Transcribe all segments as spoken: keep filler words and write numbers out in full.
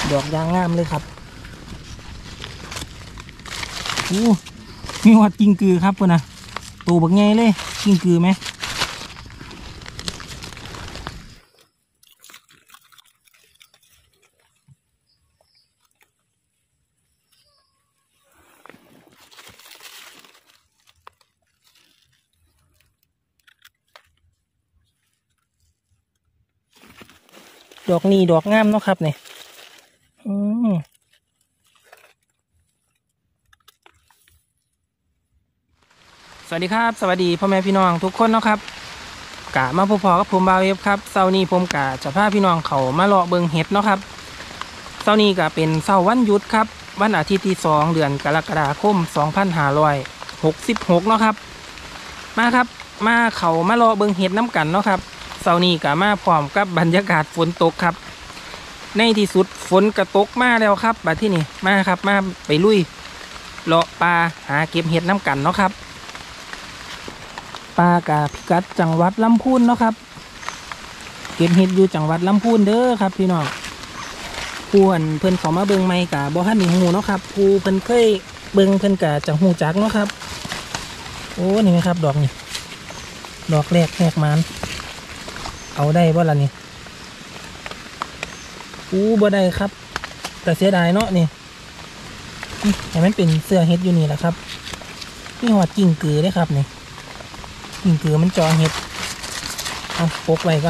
ดอกยางงามเลยครับโอ้มีหอดกิ้งกือครับเพื่อนนะตัวบักใหญ่เลยกิ้งกือไหมดอกนี้ดอกงามเนาะครับเนี่ยอืมสวัสดีครับสวัสดีพ่อแม่พี่น้องทุกคนเนาะครับกะมาพบพอกับผมบาวเอฟครับเสาร์นี้ผมกะจะพาพี่น้องเขามาเลาะเบิงเห็ดเนาะครับเสาร์นี้กะเป็นเสาร์วันหยุดครับวันอาทิตย์ที่สองเดือนกรกฎาคมสองพันห้าร้อยหกสิบหกเนาะครับมาครับมาเขามาเลาะเบิงเห็ดน้ำกันเนาะครับเสาร์นี้กะมาพร้อมกับบรรยากาศฝนตกครับในที่สุดฝนกระตกมาแล้วครับบัดที่นี่มาครับมาไปลุยเลาะปลาหาเก็บเห็ดน้ำกันเนาะครับปลากาพิกัดจังหวัดลำพูนเนาะครับเก็บเห็ดอยู่จังหวัดลำพูนเด้อครับพี่น้องผู้อันเพิ่นเขามาเบิ่งไม่กะบ่ทันได้ฮู้เนาะครับผู้เพิ่นเคยเบิ่งเพิ่นกะจะฮู้จักเนาะครับโอ้นี่ไหมครับดอกนี่ดอกแรกแหกมันเอาได้บ่ล่ะนี่อู้บ่ได้ครับแต่เสียดายเนาะนี่แต่มันเป็นเสื้อเห็ดอยู่นี่แหละครับนี่หอดกิ่งกือได้ครับนี่กิ่งกือมันจอเห็ดเอาปกไว้ก่อน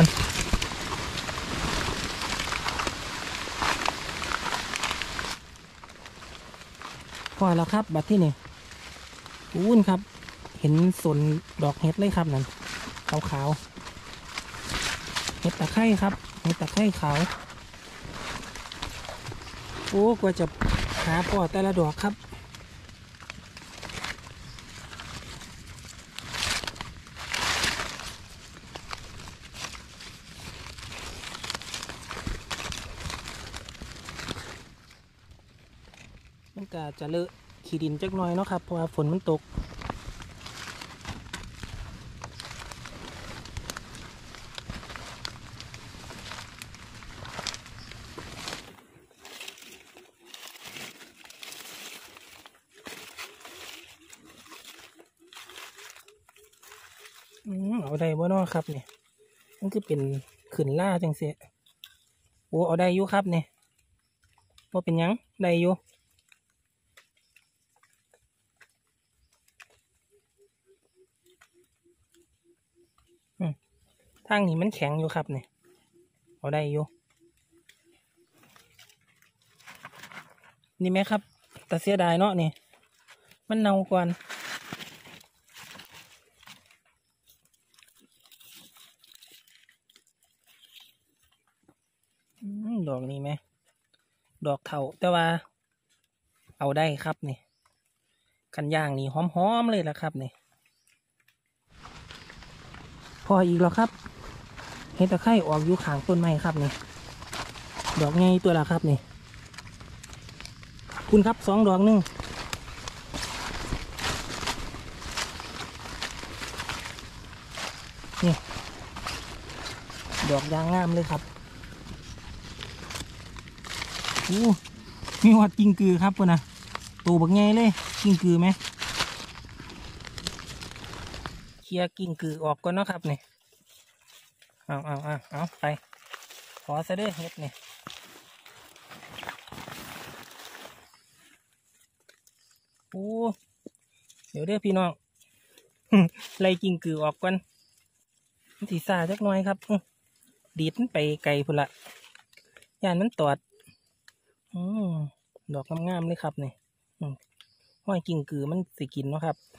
พอแล้วครับบัดที่นี่อู้นครับเห็นสนดอกเห็ดเลยครับนั่นขาวๆเห็ดตะไคร้ครับเห็ดตะไคร้ขาวโอ้กว่าจะหาปอแต่ละดอกครับมันก็จะเลอะขี้ดินจักหน่อยเนาะครับเพราะว่าฝนมันตกอืมเอาได้บ่เนาะครับเนี่ยมันคือเป็นขืนล่าจังเสียโอ้เอาได้อยู่ครับเนี่ยว่าเป็นยังได้อยู่ทางนี้มันแข็งอยู่ครับเนี่ยเอาได้อยู่นี่ไหมครับแต่เสียดายเนาะนี่มันเน่าก่อนดอกนี้ไหมดอกเถาแต่ว่าเอาได้ครับนี่กันย่างนี่หอมๆเลยละครับนี่พออีกแล้วครับเห็ดตะไคร้ออกอยู่ข้างต้นไม้ครับนี่ดอกไงตัวละครับนี่คุณครับสองดอกนึงนี่ดอกยางงามเลยครับโอ้มีหอดกิ้งกือครับเพื่อนนะตัวบักใหญ่เลยกิ้งกือไหมเคลียร์กิ้งกือออกก่อนเนาะครับนี่เอาเอาเอาเอาไปขอซะเด้อเฮ็ดนี่โอ้เดี๋ยวเด้อพี่น้องไล่กิ้งกือออกก่อนมันสีซาจักหน่อยครับดีดมันไปไกลพุ่นละย่านมันตอดอืมดอกงามๆเลยครับนี่ห้อยกิ้งกือมันสิกินเนาะครับ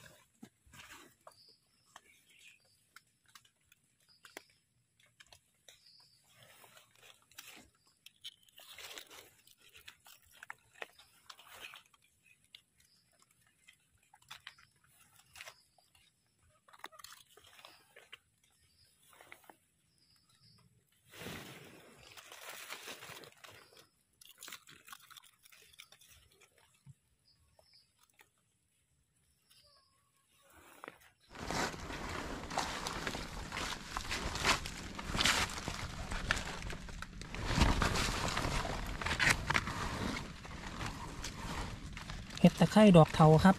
เห็ดตะไคร้ดอกเทาครับ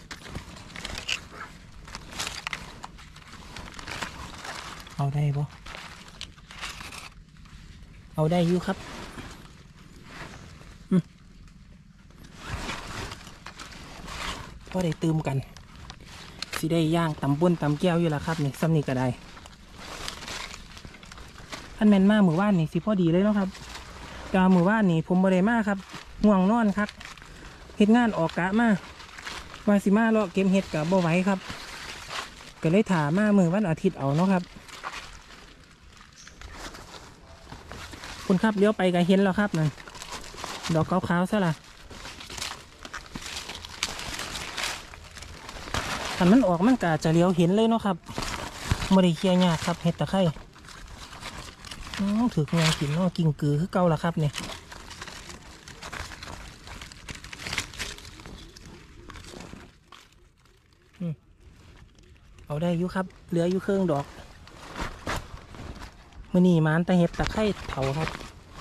เอาได้ปะเอาได้อยู่ครับพอได้ตื่มกันสิได้ย่างตำบ้นตำแก้วอยู่แล้วครับนี่ซ้ำนี่ก็ได้อันแมนมาหมู่บ้านนี่สิพอดีเลยเนาะครับดาวหมู่บ้านนี่ผมบ่ได้มาครับง่วงนอนครับเฮ็ดงานออกกะมาว่าสิมาเลาะเก็บเห็ดกับบ่ไหวครับก็เลยถามามือวันอาทิตย์เอาเนาะครับคุณครับเลี้ยวไปก็เห็นแล้วครับนั่นดอกขาวๆซะละถ้ามันออกมันก็จะเลี้ยวเห็นเลยเนาะครับไม่ได้เคลียร์ยากครับเห็ดตะไคร้ถืองานกินเนาะกิ่งกือคือเก่าละครับเนี่ยเอาได้อยู่ครับเหลืออยู่เครื่องดอกมื่อนี้มันแต่เห็ดตะไคร้เถาครับ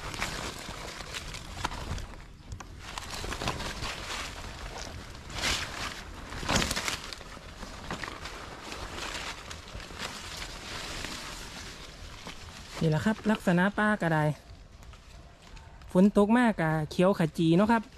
นี่แหละครับลักษณะป้ากระไดฝนตกมากกะเขียวขจีเนาะครับ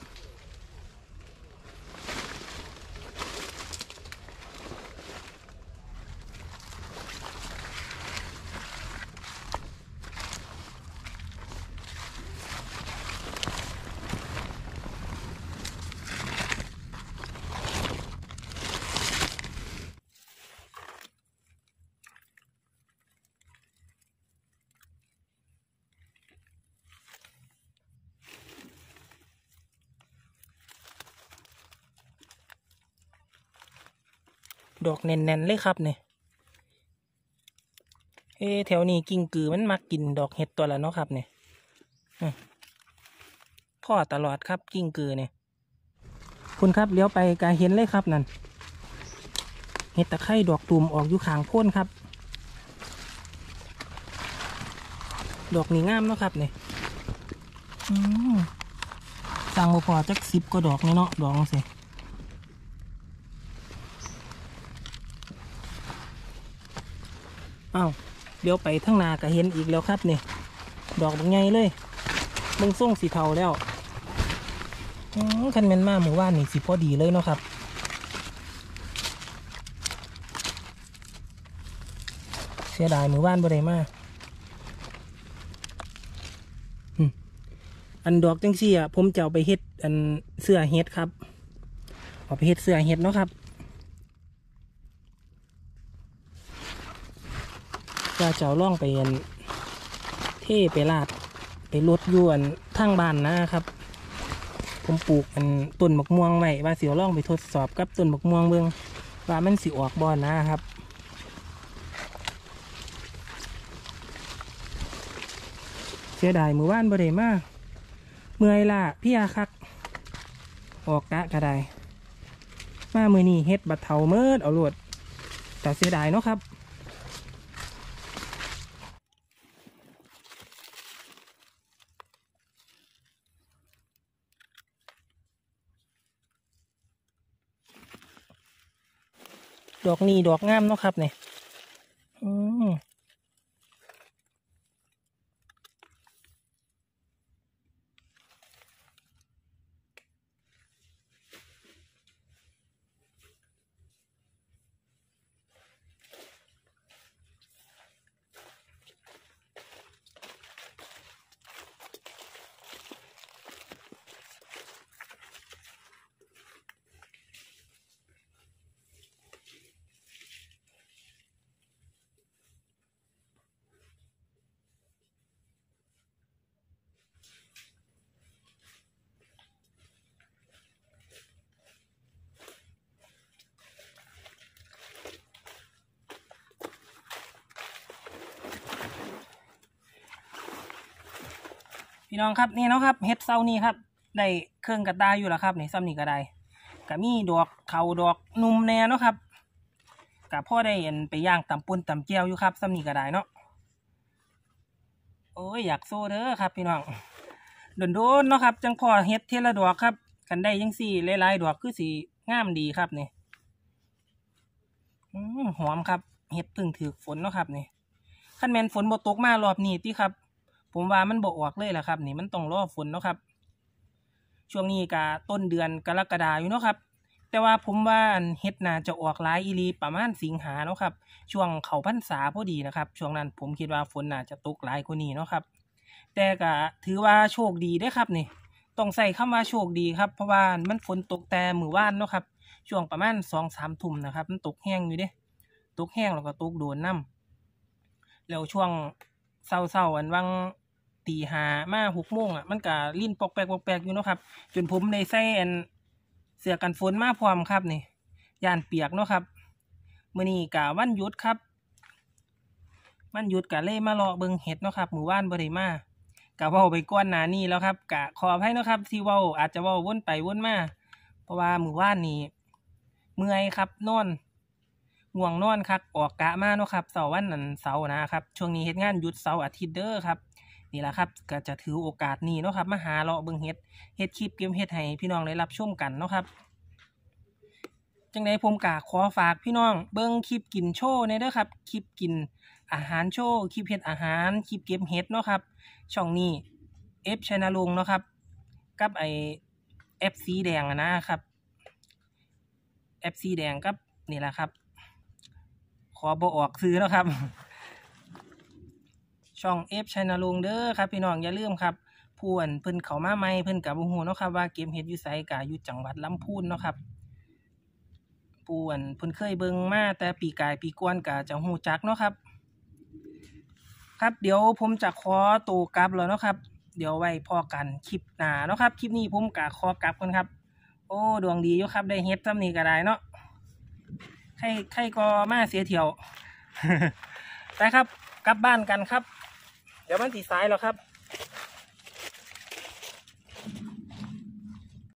ดอกแน่นๆเลยครับเนี่ยเอ๊แถวนี้กิ่งกือมันมักกินดอกเห็ดตัวละเนาะครับเนี่ยพ่อตลอดครับกิ่งกือเนี่ยคุณครับเลี้ยวไปกาเห็นเลยครับนั่นเห็ดตะไคร้ดอกตูมออกอยู่ข้างโพ้นครับดอกนี่งามเนาะครับเนี่ยสั่งมาพอจักสิบก็ดอกนี่เนาะดอกสิอ้าวเดี๋ยวไปทั้งนาก็เห็นอีกแล้วครับเนี่ยดอกบางใหญ่เลยมึงส่งสีเทาแล้วคันแมนมาหมู่บ้านนี่สิพอดีเลยเนาะครับเสียดายหมู่บ้านบ่ได้มาอันดอกจังซี่อ่ะผมจะเอาไปเฮ็ดอันเสื้อเฮ็ดครับเอาไปเฮ็ดเสื้อเฮ็ดเนาะครับจะเจ้าล่องไปอันเท่ไปลาดไปลดยวนทางบ้านนะครับผมปลูกอันต้นมะม่วงไว้ว่าสิเอาล่องไปทดสอบกับต้นมะม่วงเบิ่งว่ามันสิออกบ่นะครับเสียดายหมู่บ้านบ่ได้มาเมื่อยล่ะพี่อาคักออกกะก็ได้มามือนี้เฮ็ดบัดเทาเมิดเอาโลดแต่เสียดายเนาะครับดอกนี้ดอกงามเนาะครับเนี่ยอืมพี่น้องครับนี่เนาะครับเฮ็ดเซานี่ครับได้เครื่องกระตายอยู่แล้วครับนี่ซ้ำนี่ก็ได้ก็มีดอกเขาดอกนุ่มแน่เนาะครับกับพ่อได้เห็นไปย่างตำปุ่นตำแก้วอยู่ครับซ้ำนี่ก็ได้เนาะโอ้ยอยากโซ่เด้อครับพี่น้องโดนๆเนาะครับจังพ่อเฮ็ดเทละดอกครับกันได้ยังสี่หลายๆดอกคือสีงามดีครับนี่หอมครับเห็ดพึ่งถือฝนเนาะครับนี่ขั้นแมนฝนบ่ตกมารอบนี้ที่ครับผมว่ามันบ่ออกเลยแหละครับนี่มันต้องรอฝนเนาะครับช่วงนี้ก็ต้นเดือนกรกฎาอยู่เนาะครับแต่ว่าผมว่าเห็ดน่าจะออกหลายอีหลีประมาณสิงหาเนาะครับช่วงเข้าพรรษาพอดีนะครับช่วงนั้นผมคิดว่าฝนน่าจะตกหลายกว่านี้เนาะครับแต่ก็ถือว่าโชคดีได้ครับนี่ต้องใส่คำว่าโชคดีครับเพราะว่ามันฝนตกแต่มื้อวานเนาะครับช่วงประมาณ สองสาม ทุ่มนะครับมันตกแห้งอยู่เด้ตกแห้งแล้วก็ตกโดนน้ำแล้วช่วงเศร้าๆอันวังตีห้ามาหกโมงอ่ะมันก็ลิ้นปอกแปกปอกแปกอยู่เนาะครับจนผมได้ใส่อันเสื้อกันฝนมาพร้อมครับนี่ย่านเปียกเนาะครับมื้อนี้ก็วันหยุดครับวันหยุดก็เลยมาเลาะเบิ่งเห็ดเนาะครับมื้อวานบ่ได้มาก็เว้าไปก่อนหน้านี้แล้วครับก็ขออภัยเนาะครับที่เว้าอาจจะเว้าวนไปวนมาเพราะว่ามื้อวานนี้เมื่อยครับนอนง่วงนอนครับออกกะมาเนาะครับเสาร์วันนั้นเสาร์นะครับช่วงนี้เฮ็ดงานหยุดเสาร์อาทิตย์เด้อครับนี่แหละครับก็จะถือโอกาสนี้เนาะครับมาหาเลาะเบิ่งเฮ็ดเฮ็ดคลิปเก็บเฮ็ดให้พี่น้องได้รับชมกันเนาะครับจังไดผมก็ขอฝากพี่น้องเบิ่งคลิปกินโชว์ในเด้อครับคลิปกินอาหารโชว์คลิปเฮ็ดอาหารคลิปเก็บเฮ็ดเนาะครับช่องนี้เอฟชัยนรงค์เนาะครับกับไอแอปสีแดงนะครับแอปสีแดงกับนี่แหละครับขอบ่ออกซื้อแล้วครับช่องเอฟชัยนรงค์เด้อครับพี่น้องอย่าลืมครับผู้อันเพิ่นเข้ามาใหม่เพิ่นก็บ่ฮู้เนาะครับว่าเก็บเฮ็ดอยู่ไสก็อยู่จังหวัดลำพูนเนาะครับผู้อันเพิ่นเคยเบิ่งมาแต่ปีกายปีก่อนก็จะฮู้จักเนาะครับครับเดี๋ยวผมจะขอตัวกลับแล้วเนาะครับเดี๋ยวไว้พอกันคลิปหน้าเนาะครับคลิปนี้ผมก็ขอกลับกันครับโอ้ดวงดีอยู่ครับได้เฮ็ดซ้ำนี้ก็ได้เนาะใครใครก็มาเสียเที่ยว ไปครับกลับบ้านกันครับเดี๋ยวมันสิสายแล้วครับ